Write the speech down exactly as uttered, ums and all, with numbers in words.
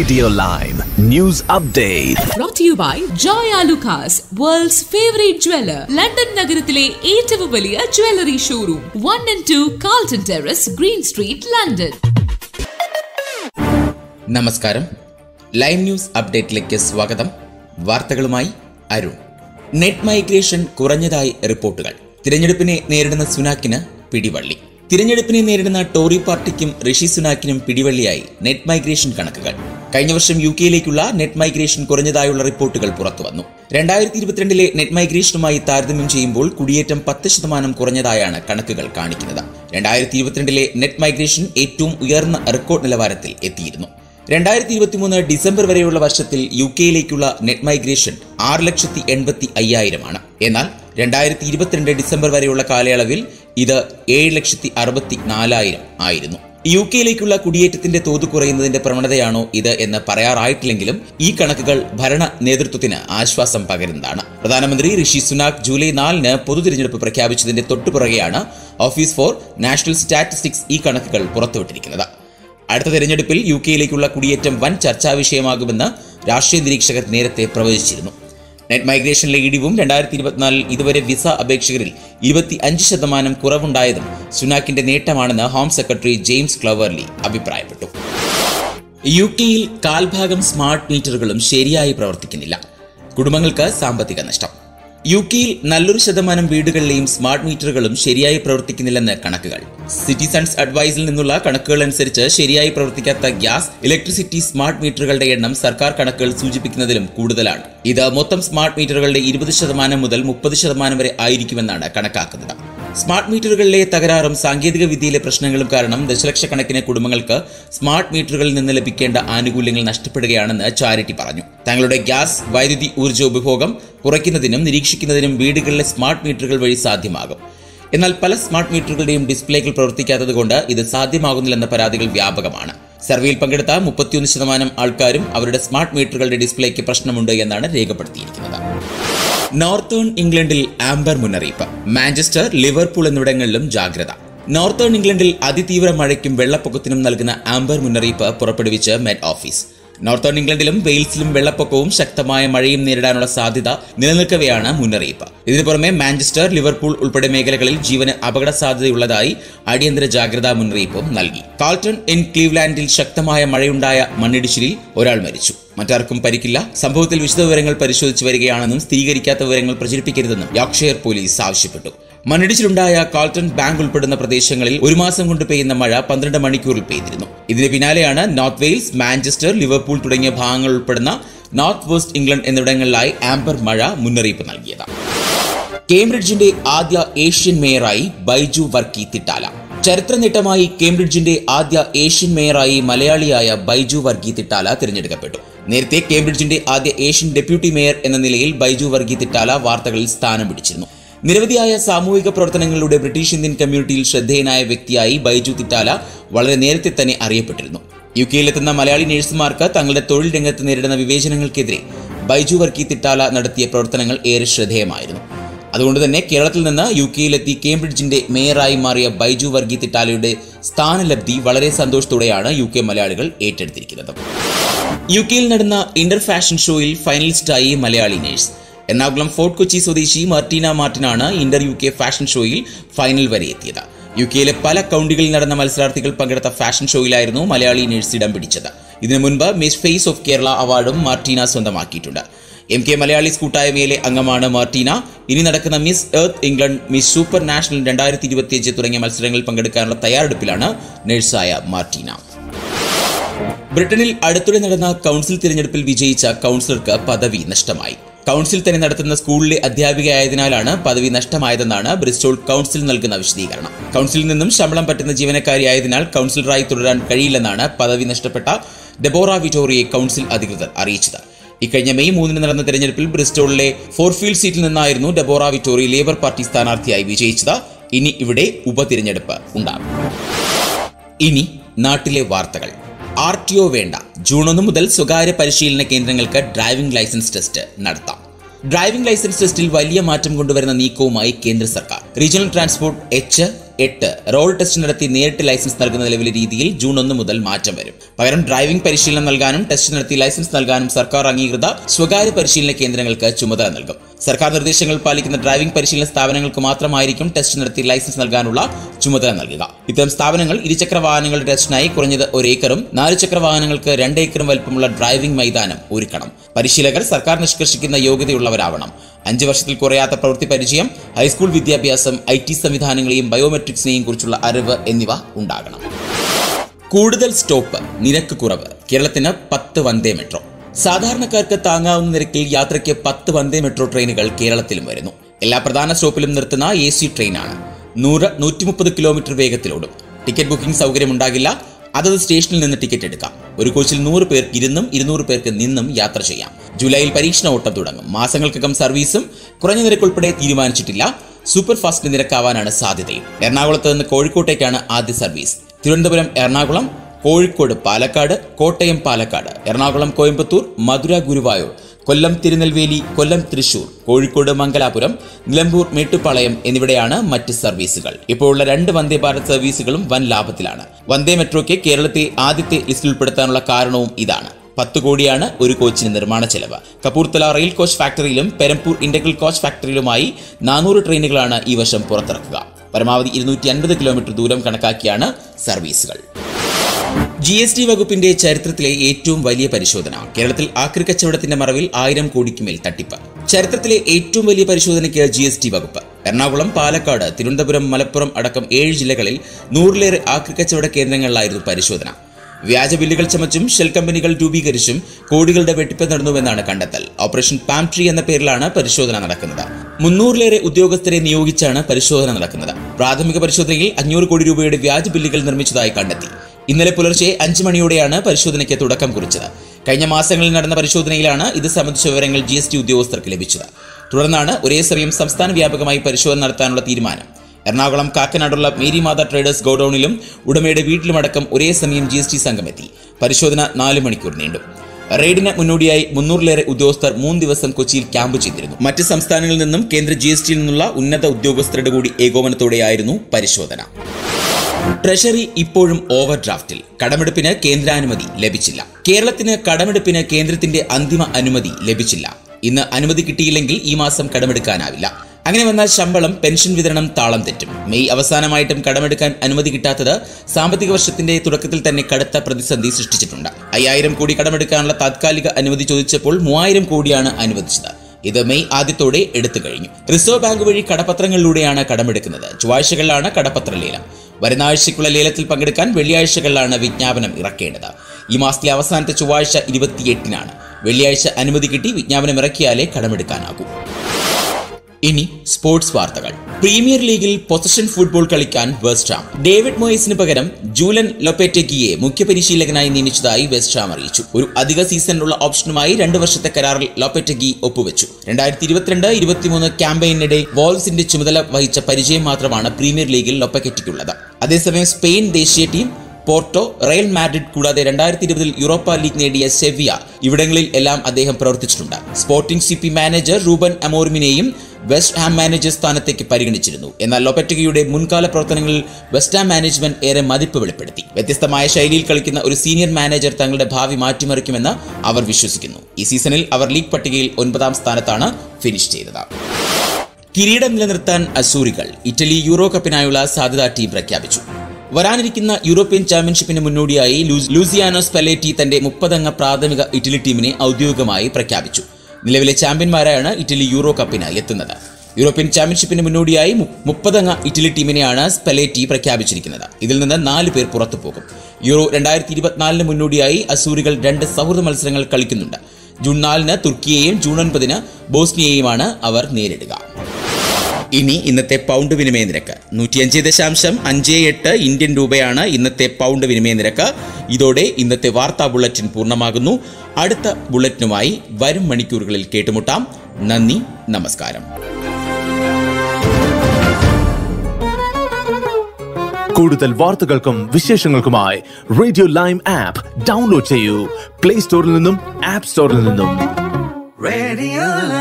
Radio Lime News Update. Brought to you by Joy Alucas, world's favorite jeweler. London നഗരത്തിലെ ഏറ്റവും വലിയ jewellery showroom one and two Carlton Terrace, Green Street, London. നമസ്കാരം. Lime news അപ്ഡേറ്റിലേക്ക് സ്വാഗതം. വാർത്തകളുമായി Arun. Net migration കുറഞ്ഞതായി റിപ്പോർട്ടുകൾ. തിരഞ്ഞെടുപ്പിനെ നേരിടുന്ന സുനാക്കിന് പിടിവള്ളി. തിരഞ്ഞെടുപ്പിനെ നേരിടുന്ന ടോറി പാർട്ടിക്കും ഋഷി സുനാക്കിനും പിടിവള്ളിയായി നെറ്റ് മൈഗ്രേഷൻ കണക്കുകൾ. കഴിഞ്ഞ വർഷം യു കെയിലേക്കുള്ള നെറ്റ് മൈഗ്രേഷൻ കുറഞ്ഞതായുള്ള റിപ്പോർട്ടുകൾ പുറത്തുവന്നു. രണ്ടായിരത്തി ഇരുപത്തിരണ്ടിലെ നെറ്റ് മൈഗ്രേഷനുമായി താരതമ്യം ചെയ്യുമ്പോൾ കുടിയേറ്റം പത്ത് ശതമാനം കുറഞ്ഞതായാണ് കണക്കുകൾ കാണിക്കുന്നത്. രണ്ടായിരത്തി ഇരുപത്തിരണ്ടിലെ നെറ്റ് മൈഗ്രേഷൻ ഏറ്റവും ഉയർന്ന റെക്കോർഡ് നിലവാരത്തിൽ എത്തിയിരുന്നു. രണ്ടായിരത്തി ഇരുപത്തിമൂന്ന് ഡിസംബർ വരെയുള്ള വർഷത്തിൽ യു കെയിലേക്കുള്ള നെറ്റ് മൈഗ്രേഷൻ ആറ് ലക്ഷത്തി എൺപത്തി അയ്യായിരമാണ്. എന്നാൽ രണ്ടായിരത്തി ഇരുപത്തിരണ്ട് ഡിസംബർ വരെയുള്ള കാലയളവിൽ ഇത് ഏഴ് ലക്ഷത്തി അറുപത്തി നാലായിരം ആയിരുന്നു. യു കെയിലേക്കുള്ള കുടിയേറ്റത്തിന്റെ തോത് കുറയുന്നതിന്റെ പ്രവണതയാണോ ഇത് എന്ന് പറയാറായിട്ടില്ലെങ്കിലും ഈ കണക്കുകൾ ഭരണ നേതൃത്വത്തിന് ആശ്വാസം പകരുന്നതാണ്. പ്രധാനമന്ത്രി ഋഷി സുനാക് ജൂലൈ നാലിന് പൊതു തിരഞ്ഞെടുപ്പ് പ്രഖ്യാപിച്ചതിന്റെ തൊട്ടുപുറകെയാണ് ഓഫീസ് ഫോർ നാഷണൽ സ്റ്റാറ്റിസ്റ്റിക്സ് ഈ കണക്കുകൾ പുറത്തുവിട്ടിരിക്കുന്നത്. അടുത്ത തെരഞ്ഞെടുപ്പിൽ യു കെയിലേക്കുള്ള കുടിയേറ്റം വൻ ചർച്ചാ വിഷയമാകുമെന്ന് രാഷ്ട്രീയ നിരീക്ഷകർ നേരത്തെ പ്രവചിച്ചിരുന്നു. നെറ്റ് മൈഗ്രേഷനിലെ ഇടിവും രണ്ടായിരത്തി ഇരുപത്തിനാലിൽ ഇതുവരെ വിസ അപേക്ഷകരിൽ ഇരുപത്തി അഞ്ച് ശതമാനം കുറവുണ്ടായതും സുനാക്കിന്റെ നേട്ടമാണെന്ന് ഹോം സെക്രട്ടറി ജെയിംസ് ക്ലവർലി അഭിപ്രായപ്പെട്ടു. യു കെയിൽ കാൽഭാഗം സ്മാർട്ട് മീറ്ററുകളും ശരിയായി പ്രവർത്തിക്കുന്നില്ല. കുടുംബങ്ങൾക്ക് സാമ്പത്തിക നഷ്ടം. യു കെയിൽ നല്ലൊരു ശതമാനം വീടുകളിലെയും സ്മാർട്ട് മീറ്ററുകളും ശരിയായി പ്രവർത്തിക്കുന്നില്ലെന്ന് കണക്കുകൾ. സിറ്റിസൺസ് അഡ്വൈസിൽ നിന്നുള്ള കണക്കുകൾ അനുസരിച്ച് ശരിയായി പ്രവർത്തിക്കാത്ത ഗ്യാസ്, ഇലക്ട്രിസിറ്റി സ്മാർട്ട് മീറ്ററുകളുടെ എണ്ണം സർക്കാർ കണക്കുകൾ സൂചിപ്പിക്കുന്നതിലും കൂടുതലാണ്. ഇത് മൊത്തം സ്മാർട്ട് മീറ്ററുകളുടെ ഇരുപത് ശതമാനം മുതൽ മുപ്പത് ശതമാനം വരെ ആയിരിക്കുമെന്നാണ് കണക്കാക്കുന്നത്. സ്മാർട്ട് മീറ്ററുകളിലെ തകരാറും സാങ്കേതിക വിദ്യയിലെ പ്രശ്നങ്ങളും കാരണം ദശലക്ഷക്കണക്കിന് കുടുംബങ്ങൾക്ക് സ്മാർട്ട് മീറ്ററുകളിൽ നിന്ന് ലഭിക്കേണ്ട ആനുകൂല്യങ്ങൾ നഷ്ടപ്പെടുകയാണെന്ന് ചാരിറ്റി പറഞ്ഞു. തങ്ങളുടെ ഗ്യാസ്, വൈദ്യുതി ഊർജ്ജ ഉപഭോഗം കുറയ്ക്കുന്നതിനും നിരീക്ഷിക്കുന്നതിനും വീടുകളിലെ സ്മാർട്ട് മീറ്ററുകൾ വഴി സാധ്യമാകും. എന്നാൽ പല സ്മാർട്ട് മീറ്ററുകളുടെയും ഡിസ്പ്ലേകൾ പ്രവർത്തിക്കാത്തതുകൊണ്ട് ഇത് സാധ്യമാകുന്നില്ലെന്ന പരാതികൾ വ്യാപകമാണ്. സർവേയിൽ പങ്കെടുത്ത മുപ്പത്തിയൊന്ന് ശതമാനം ആൾക്കാരും അവരുടെ സ്മാർട്ട് മീറ്ററുകളുടെ ഡിസ്പ്ലേക്ക് പ്രശ്നമുണ്ട് എന്നാണ് രേഖപ്പെടുത്തിയിരിക്കുന്നത്. നോർത്തേൺ ഇംഗ്ലണ്ടിൽ ആംബർ മുന്നറിയിപ്പ്. മാഞ്ചസ്റ്റർ, ലിവർപൂൾ എന്നിവിടങ്ങളിലും ജാഗ്രത. നോർത്തേൺ ഇംഗ്ലണ്ടിൽ അതിതീവ്ര മഴയ്ക്കും വെള്ളപ്പൊക്കത്തിനും നൽകുന്ന ആംബർ മുന്നറിയിപ്പ് പുറപ്പെടുവിച്ച് മെറ്റ് ഓഫീസ്. നോർത്തേൺ ഇംഗ്ലണ്ടിലും വെയിൽസിലും വെള്ളപ്പൊക്കവും ശക്തമായ മഴയും നേരിടാനുള്ള സാധ്യത നിലനിൽക്കവെയാണ് മുന്നറിയിപ്പ്. ഇതിനു പുറമെ മാഞ്ചസ്റ്റർ, ലിവർപൂൾ ഉൾപ്പെടെ മേഖലകളിൽ ജീവന് അപകട സാധ്യതയുള്ളതായി അടിയന്തര ജാഗ്രതാ മുന്നറിയിപ്പും നൽകി. കാൾട്ടൺ ഇൻ ക്ലീവ്ലാൻഡിൽ ശക്തമായ മഴയുണ്ടായ മണ്ണിടിച്ചിലിൽ ഒരാൾ മരിച്ചു. മറ്റാർക്കും പരിക്കില്ല. സംഭവത്തിൽ വിശദവിവരങ്ങൾ പരിശോധിച്ചു വരികയാണെന്നും സ്ഥിരീകരിക്കാത്ത വിവരങ്ങൾ പ്രചരിപ്പിക്കരുതെന്നും യോർക്ക്ഷയർ പോലീസ് ആവശ്യപ്പെട്ടു. മണ്ണിടിച്ചിലുണ്ടായ കാൾട്ടൺ ബാങ്ക് ഉൾപ്പെടുന്ന പ്രദേശങ്ങളിൽ ഒരു മാസം കൊണ്ട് പെയ്യുന്ന മഴ പന്ത്രണ്ട് മണിക്കൂറിൽ പെയ്തിരുന്നു. ഇതിന് പിന്നാലെയാണ് നോർത്ത് വെയിൽസ്, മാഞ്ചസ്റ്റർ, ലിവർപൂൾ തുടങ്ങിയ ഭാഗങ്ങൾ ഉൾപ്പെടുന്ന നോർത്ത് വെസ്റ്റ് ഇംഗ്ലണ്ട് എന്നിവിടങ്ങളിലായി ആംബർ മഴ മുന്നറിയിപ്പ് നൽകിയത്. കേംബ്രിഡ്ജിന്റെ ആദ്യ ഏഷ്യൻ മേയറായി ബൈജു വർക്കി തിട്ടാല. ചരിത്ര നേട്ടമായി കേംബ്രിഡ്ജിന്റെ ആദ്യ ഏഷ്യൻ മേയറായി മലയാളിയായ ബൈജു വർഗി തിട്ടാല തിരഞ്ഞെടുക്കപ്പെട്ടു. നേരത്തെ കേംബ്രിഡ്ജിന്റെ ആദ്യ ഏഷ്യൻ ഡെപ്യൂട്ടി മേയർ എന്ന നിലയിൽ ബൈജു വർഗി തിട്ടാല വാർത്തകളിൽ സ്ഥാനം പിടിച്ചിരുന്നു. നിരവധിയായ സാമൂഹിക പ്രവർത്തനങ്ങളിലൂടെ ബ്രിട്ടീഷ് ഇന്ത്യൻ കമ്മ്യൂണിറ്റിയിൽ ശ്രദ്ധേയനായ വ്യക്തിയായി ബൈജു തിട്ടാല വളരെ നേരത്തെ തന്നെ അറിയപ്പെട്ടിരുന്നു. യു കെയിലെത്തുന്ന മലയാളി നഴ്സുമാർക്ക് തങ്ങളുടെ തൊഴിൽ രംഗത്ത് നേരിടുന്ന വിവേചനങ്ങൾക്കെതിരെ ബൈജു വർഗി തിട്ടാല നടത്തിയ പ്രവർത്തനങ്ങൾ ഏറെ ശ്രദ്ധേയമായിരുന്നു. അതുകൊണ്ട് തന്നെ കേരളത്തിൽ നിന്ന് യു കെയിലെത്തി കേംബ്രിഡ്ജിന്റെ മേയറായി മാറിയ ബൈജു വർഗി തിട്ടാലയുടെ സ്ഥാനലബ്ധി വളരെ സന്തോഷത്തോടെയാണ് യു കെ മലയാളികൾ ഏറ്റെടുത്തിരിക്കുന്നത്. യു കെയിൽ നടന്ന ഇന്റർ ഫാഷൻ ഷോയിൽ ഫൈനലിസ്റ്റായി മലയാളി നേഴ്സ്. എറണാകുളം ഫോർട്ട് കൊച്ചി സ്വദേശി മാർട്ടീന മാർട്ടിനാണ് ഇന്റർ യു കെ ഫാഷൻ ഷോയിൽ ഫൈനൽ വരെ എത്തിയത്. യു കെയിലെ പല കൗണ്ടികളിൽ നടന്ന മത്സരാർത്ഥികൾ പങ്കെടുത്ത ഫാഷൻ ഷോയിലായിരുന്നു മലയാളി നേഴ്സ് ഇടം പിടിച്ചത്. ഇതിനു മുൻപ് മിസ് ഫേസ് ഓഫ് കേരള അവാർഡും മാർട്ടീന സ്വന്തമാക്കിയിട്ടുണ്ട്. എം കെ മലയാളീസ് കൂട്ടായ്മയിലെ അംഗമാണ് മാർട്ടീന. ഇനി നടക്കുന്ന Miss Earth England, Miss super national രണ്ടായിരത്തി ഇരുപത്തിയഞ്ച് തുടങ്ങിയ മത്സരങ്ങളിൽ പങ്കെടുക്കാനുള്ള തയ്യാറെടുപ്പിലാണ് നഴ്സായ മാർട്ടീന. ബ്രിട്ടനിൽ അടുത്തിടെ നടന്ന കൗൺസിൽ തിരഞ്ഞെടുപ്പിൽ വിജയിച്ച കൗൺസിലർക്ക് പദവി നഷ്ടമായി. കൗൺസിൽ തന്നെ നടത്തുന്ന സ്കൂളിലെ അധ്യാപികയായതിനാലാണ് പദവി നഷ്ടമായതെന്നാണ് ബ്രിസ്റ്റോൾ കൗൺസിൽ നൽകുന്ന വിശദീകരണം. കൗൺസിലിൽ നിന്നും ശമ്പളം പറ്റുന്ന ജീവനക്കാരിയായതിനാൽ കൗൺസിലറായി തുടരാൻ കഴിയില്ലെന്നാണ് പദവി നഷ്ടപ്പെട്ട ഡെബോറ വിറ്റോറിയെ കൗൺസിൽ അധികൃതർ അറിയിച്ചത്. ഇക്കഴിഞ്ഞ മെയ് മൂന്നിന് നടന്ന തെരഞ്ഞെടുപ്പിൽ ബ്രിസ്റ്റോളിലെ ഫോർഫീൽഡ് സീറ്റിൽ നിന്നായിരുന്നു ഡെബോറ വിറ്റോറി ലേബർ പാർട്ടി സ്ഥാനാർത്ഥിയായി വിജയിച്ചത്. ഇനി ഇവിടെ ഉപതിരഞ്ഞെടുപ്പ് ഉണ്ടാകും. ഇനി നാട്ടിലെ വാർത്തകൾ. ആർ ടി ഒ വേണ്ട. ജൂൺ ഒന്ന് മുതൽ സ്വകാര്യ പരിശീലന കേന്ദ്രങ്ങൾക്ക് ഡ്രൈവിംഗ് ലൈസൻസ് ടെസ്റ്റ് നടത്താം. ഡ്രൈവിംഗ് ലൈസൻസ് ടെസ്റ്റിൽ വലിയ മാറ്റം കൊണ്ടുവരുന്ന നീക്കവുമായി കേന്ദ്ര സർക്കാർ. റീജിയണൽ ട്രാൻസ്പോർട്ട് എച്ച് എട്ട് റോഡ് ടെസ്റ്റ് നടത്തി നേരിട്ട് ലൈസൻസ് നൽകുന്ന നിലവിലെ രീതിയിൽ ജൂൺ ഒന്ന് മുതൽ മാറ്റം വരും. പകരം ഡ്രൈവിംഗ് പരിശീലനം നൽകാനും ടെസ്റ്റ് നടത്തി ലൈസൻസ് നൽകാനും സർക്കാർ അംഗീകൃത സ്വകാര്യ പരിശീലന കേന്ദ്രങ്ങൾക്ക് ചുമതല നൽകും. സർക്കാർ നിർദ്ദേശങ്ങൾ പാലിക്കുന്ന ഡ്രൈവിംഗ് പരിശീലന സ്ഥാപനങ്ങൾക്ക് മാത്രമായിരിക്കും ടെസ്റ്റ് നടത്തി ലൈസൻസ് നൽകാനുള്ള ചുമതല നൽകുക. ഇത്തരം സ്ഥാപനങ്ങൾ ഇരുചക്ര വാഹനങ്ങളുടെ ടെസ്റ്റിനായി കുറഞ്ഞത് ഒരു ഏക്കറും നാല് ചക്ര വാഹനങ്ങൾക്ക് രണ്ട് ഏക്കറും വലിപ്പമുള്ള ഡ്രൈവിംഗ് മൈതാനം ഒരുക്കണം. പരിശീലകർ സർക്കാർ നിഷ്കർഷിക്കുന്ന യോഗ്യതയുള്ളവരാവണം. അഞ്ച് വർഷത്തിൽ കുറയാത്ത പ്രവൃത്തി പരിചയം, ഹൈസ്കൂൾ വിദ്യാഭ്യാസം, ഐ ടി സംവിധാനങ്ങളെയും ബയോമെട്രിക്സിനെയും കുറിച്ചുള്ള അറിവ് എന്നിവ ഉണ്ടാകണം. കൂടുതൽ സ്റ്റോപ്പ്, നിരക്ക് കുറവ്. കേരളത്തിന് പത്ത് വന്ദേ മെട്രോ. സാധാരണക്കാർക്ക് താങ്ങാവുന്ന നിരക്കിൽ യാത്രയ്ക്ക് പത്ത് വന്ദേ മെട്രോ ട്രെയിനുകൾ കേരളത്തിലും വരുന്നു. എല്ലാ പ്രധാന സ്റ്റോപ്പിലും നിർത്തുന്ന എ സി ട്രെയിനാണ്. നൂറ് നൂറ്റി മുപ്പത് കിലോമീറ്റർ വേഗത്തിലോടും. ടിക്കറ്റ് ബുക്കിംഗ് സൗകര്യം ഉണ്ടാകില്ല. അതത് സ്റ്റേഷനിൽ നിന്ന് ടിക്കറ്റ് എടുക്കാം. ഒരു കോച്ചിൽ നൂറ് പേർക്ക് ഇരുന്നും ഇരുന്നൂറ് പേർക്ക് നിന്നും യാത്ര ചെയ്യാം. ജൂലൈയിൽ പരീക്ഷണ ഓട്ടം തുടങ്ങും. മാസങ്ങൾക്കകം സർവീസും കുറഞ്ഞ നിരക്കുൾപ്പെടെ തീരുമാനിച്ചിട്ടില്ല. സൂപ്പർ ഫാസ്റ്റ് നിരക്കാവാനാണ് സാധ്യതയും. എറണാകുളത്ത് നിന്ന് കോഴിക്കോട്ടേക്കാണ് ആദ്യ സർവീസ്. തിരുവനന്തപുരം എറണാകുളം, കോഴിക്കോട് പാലക്കാട്, കോട്ടയം പാലക്കാട്, എറണാകുളം കോയമ്പത്തൂർ, മധുര ഗുരുവായൂർ, കൊല്ലം തിരുനെൽവേലി, കൊല്ലം തൃശൂർ, കോഴിക്കോട് മംഗലാപുരം, നിലമ്പൂർ മേട്ടുപ്പാളയം എന്നിവിടെയാണ് മറ്റ് സർവീസുകൾ. ഇപ്പോഴുള്ള രണ്ട് വന്ദേ ഭാരത് സർവീസുകളും വൻ ലാഭത്തിലാണ്. വന്ദേ മെട്രോയ്ക്ക് കേരളത്തെ ആദ്യത്തെ ലിസ്റ്റിൽ ഉൾപ്പെടുത്താനുള്ള കാരണവും ഇതാണ്. പത്ത് കോടിയാണ് ഒരു കോച്ചിന് നിർമ്മാണ ചെലവ്. കപൂർത്തല റെയിൽ കോച്ച് ഫാക്ടറിയിലും പെരമ്പൂർ ഇന്റഗ്രൽ കോച്ച് ഫാക്ടറിയിലുമായി നാനൂറ് ട്രെയിനുകളാണ് ഈ വർഷം പുറത്തിറക്കുക. പരമാവധി ഇരുന്നൂറ്റി അൻപത് കിലോമീറ്റർ ദൂരം കണക്കാക്കിയാണ് സർവീസുകൾ. ജി എസ് ടി വകുപ്പിന്റെ ചരിത്രത്തിലെ ഏറ്റവും വലിയ പരിശോധന. കേരളത്തിൽ ആക്രി കച്ചവടത്തിന്റെ മറവിൽ ആയിരം കോടിക്ക് മേൽ തട്ടിപ്പ്. ചരിത്രത്തിലെ ഏറ്റവും വലിയ പരിശോധനയ്ക്ക് ജി എസ് ടി വകുപ്പ്. എറണാകുളം, പാലക്കാട്, തിരുവനന്തപുരം, മലപ്പുറം അടക്കം ഏഴ് ജില്ലകളിൽ നൂറിലേറെ ആക്രി കച്ചവട കേന്ദ്രങ്ങളിലായിരുന്നു പരിശോധന. വ്യാജ ബില്ലുകൾ ചമച്ചും ഷെൽ കമ്പനികൾ രൂപീകരിച്ചും കോടികളുടെ വെട്ടിപ്പ് നടന്നുവെന്നാണ് കണ്ടെത്തൽ. ഓപ്പറേഷൻ പാംട്രി എന്ന പേരിലാണ് പരിശോധന നടക്കുന്നത്. മുന്നൂറിലേറെ ഉദ്യോഗസ്ഥരെ നിയോഗിച്ചാണ് പരിശോധന നടക്കുന്നത്. പ്രാഥമിക പരിശോധനയിൽ അഞ്ഞൂറ് കോടി രൂപയുടെ വ്യാജ ബില്ലുകൾ നിർമ്മിച്ചതായി കണ്ടെത്തി. ഇന്നലെ പുലർച്ചെ അഞ്ചു മണിയോടെയാണ് പരിശോധനയ്ക്ക് തുടക്കം കുറിച്ചത്. കഴിഞ്ഞ മാസങ്ങളിൽ നടന്ന പരിശോധനയിലാണ് ഇത് സംബന്ധിച്ച വിവരങ്ങൾ ജി എസ് ടി ഉദ്യോഗസ്ഥർക്ക് ലഭിച്ചത്. തുടർന്നാണ് ഒരേ സമയം സംസ്ഥാന വ്യാപകമായി പരിശോധന നടത്താനുള്ള തീരുമാനം. എറണാകുളം കാക്കനാടുള്ള മേരിമാത ട്രേഡേഴ്സ് ഗോഡൌണിലും ഉടമയുടെ വീട്ടിലുമടക്കം ഒരേ സമയം ജി എസ് ടി സംഘമെത്തി. പരിശോധന നാല് മണിക്കൂർ നീണ്ടു. റെയ്ഡിന് മുന്നോടിയായി മുന്നൂറിലേറെ ഉദ്യോഗസ്ഥർ മൂന്ന് ദിവസം കൊച്ചിയിൽ ക്യാമ്പ് ചെയ്തിരുന്നു. മറ്റ് സംസ്ഥാനങ്ങളിൽ നിന്നും കേന്ദ്ര ജി എസ് ടിയിൽ നിന്നുള്ള ഉന്നത ഉദ്യോഗസ്ഥരുടെ കൂടി ഏകോപനത്തോടെയായിരുന്നു പരിശോധന. ട്രഷറി ഇപ്പോഴും ഓവർ ഡ്രാഫ്റ്റിൽ. കടമെടുപ്പിന് കേന്ദ്രാനുമതി ലഭിച്ചില്ല. കേരളത്തിന് കടമെടുപ്പിന് കേന്ദ്രത്തിന്റെ അന്തിമ അനുമതി ലഭിച്ചില്ല. ഇന്ന് അനുമതി കിട്ടിയില്ലെങ്കിൽ ഈ മാസം കടമെടുക്കാനാവില്ല. അങ്ങനെ വന്നാൽ ശമ്പളം, പെൻഷൻ വിതരണം താളം തെറ്റും. മെയ് അവസാനമായിട്ടും കടമെടുക്കാൻ അനുമതി കിട്ടാത്തത് സാമ്പത്തിക വർഷത്തിന്റെ തുടക്കത്തിൽ തന്നെ കടുത്ത പ്രതിസന്ധി സൃഷ്ടിച്ചിട്ടുണ്ട്. അയ്യായിരം കോടി കടമെടുക്കാനുള്ള താത്കാലിക അനുമതി ചോദിച്ചപ്പോൾ മൂവായിരം കോടിയാണ് അനുവദിച്ചത്. ഇത് മെയ് ആദ്യത്തോടെ എടുത്തു കഴിഞ്ഞു. റിസർവ് ബാങ്ക് വഴി കടപ്പത്രങ്ങളിലൂടെയാണ് കടമെടുക്കുന്നത്. ചൊവ്വാഴ്ചകളിലാണ് കടപ്പത്ര ലേലം. വരുന്ന ആഴ്ചയ്ക്കുള്ള ലേലത്തിൽ പങ്കെടുക്കാൻ വെള്ളിയാഴ്ചകളിലാണ് വിജ്ഞാപനം ഇറക്കേണ്ടത്. ഈ മാസത്തിലെ അവസാനത്തെ ചൊവ്വാഴ്ച ഇരുപത്തിയെട്ടിനാണ്. വെള്ളിയാഴ്ച അനുമതി കിട്ടി വിജ്ഞാപനം ഇറക്കിയാലേ കടമെടുക്കാനാകൂ. ഇനി സ്പോർട്സ് വാർത്തകൾ. പ്രീമിയർ ലീഗിൽ പൊസഷൻ ഫുട്ബോൾ കളിക്കാൻ വെസ്റ്റ് ഹാം ഡേവിഡ് മോയിസിന് പകരം ജൂലൻ ലൊപെറ്റഗിയെ മുഖ്യ പരിശീലകനായി നിയമിച്ചതായി വെസ്റ്റ് ഹാം അറിയിച്ചു. ഒരു അധിക സീസണിലുള്ള ഓപ്ഷനുമായി രണ്ട് വർഷത്തെ കരാറിൽ ലൊപെറ്റഗി ഒപ്പുവെച്ചു. രണ്ടായിരത്തി ഇരുപത്തിരണ്ട് ഇരുപത്തിമൂന്ന് ക്യാമ്പയിനിടെ വോൾസിന്റെ ചുമതല വഹിച്ച പരിചയം മാത്രമാണ് പ്രീമിയർ ലീഗിൽ ലൊപെറ്റഗിക്കുള്ളത്. അതേസമയം സ്പെയിൻ ദേശീയ ടീം, പോർട്ടോ, റയൽ മാഡ്രിഡ് കൂടാതെ രണ്ടായിരത്തി ഇരുപതിൽ യൂറോപ്പ ലീഗ് നേടിയ സെവിയ ഇവിടങ്ങളിൽ എല്ലാം അദ്ദേഹം പ്രവർത്തിച്ചിട്ടുണ്ട്. Sporting C P manager Ruben അമോർമിനെയും വെസ്റ്റ് ഹാം മാനേജർ സ്ഥാനത്തേക്ക് പരിഗണിച്ചിരുന്നു. എന്നാൽ ലൊപെറ്റഗിയുടെ മുൻകാല പ്രവർത്തനങ്ങളിൽ വെസ്റ്റ് ഹാം മാനേജ്മെന്റ് ഏറെ മതിപ്പ് വെളിപ്പെടുത്തി. വ്യത്യസ്തമായ ശൈലിയിൽ കളിക്കുന്ന ഒരു സീനിയർ മാനേജർ തങ്ങളുടെ ഭാവി മാറ്റിമറിക്കുമെന്ന് അവർ വിശ്വസിക്കുന്നു. ഈ സീസണിൽ അവർ ലീഗ് പട്ടികയിൽ ഒൻപതാം സ്ഥാനത്താണ് ഫിനിഷ് ചെയ്തത്. കിരീടം നിലനിർത്താൻ അസൂറികൾ. ഇറ്റലി യൂറോ കപ്പിനായുള്ള സാധ്യതാ ടീം പ്രഖ്യാപിച്ചു. വരാനിരിക്കുന്ന യൂറോപ്യൻ ചാമ്പ്യൻഷിപ്പിന് മുന്നോടിയായി ലൂസിയാനോ സ്പെലേറ്റി തന്റെ മുപ്പതംഗ പ്രാഥമിക ഇറ്റലി ടീമിനെ ഔദ്യോഗികമായി പ്രഖ്യാപിച്ചു. നിലവിലെ ചാമ്പ്യന്മാരായാണ് ഇറ്റലി യൂറോ കപ്പിനായി എത്തുന്നത്. യൂറോപ്യൻ ചാമ്പ്യൻഷിപ്പിന് മുന്നോടിയായി മുപ്പതംഗ ഇറ്റലി ടീമിനെയാണ് സ്പെലേറ്റി പ്രഖ്യാപിച്ചിരിക്കുന്നത്. ഇതിൽ നിന്ന് നാല് പേർ പുറത്തു പോകും. യൂറോ രണ്ടായിരത്തി ഇരുപത്തിനാലിന് മുന്നോടിയായി അസൂറികൾ രണ്ട് സൗഹൃദ മത്സരങ്ങൾ കളിക്കുന്നുണ്ട്. ജൂൺ നാലിന് തുർക്കിയെയും ജൂൺ ഒൻപതിന് ബോസ്നിയയുമാണ് അവർ നേരിടുക. ഇനി ഇന്നത്തെ പൗണ്ട് വിനിമയ നിരക്ക് നൂറ്റിയഞ്ച് ദശാംശം അഞ്ച് എട്ട് ഇന്ത്യൻ രൂപയാണ് ഇന്നത്തെ പൗണ്ട് വിനിമയ നിരക്ക്. ഇതോടെ ഇന്നത്തെ വാർത്താ ബുള്ളറ്റിൻ പൂർണ്ണമാകുന്നു. അടുത്ത ബുള്ളറ്റിനുമായി വരും മണിക്കൂറുകളിൽ കേട്ടുമുട്ടാം. നന്ദി, നമസ്കാരം. കൂടുതൽ വാർത്തകൾക്കും വിശേഷങ്ങൾക്കുമായി റേഡിയോ ലൈം ആപ്പ് ഡൗൺലോഡ് ചെയ്യൂ. പ്ലേ സ്റ്റോറിൽ നിന്നും ആപ്പ് സ്റ്റോറിൽ നിന്നും. റേഡിയോ